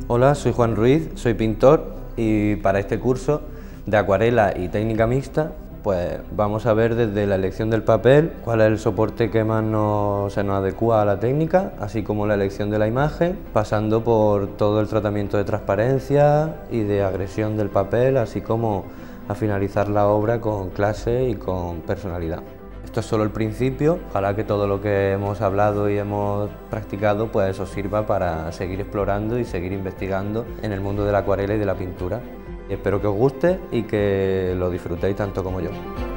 Hola, soy Juan Ruiz, soy pintor y para este curso de acuarela y técnica mixta pues vamos a ver desde la elección del papel cuál es el soporte que más se nos adecua a la técnica, así como la elección de la imagen, pasando por todo el tratamiento de transparencia y de agresión del papel, así como a finalizar la obra con clase y con personalidad. Esto es solo el principio, ojalá que todo lo que hemos hablado y hemos practicado pues os sirva para seguir explorando y seguir investigando en el mundo de la acuarela y de la pintura. Espero que os guste y que lo disfrutéis tanto como yo.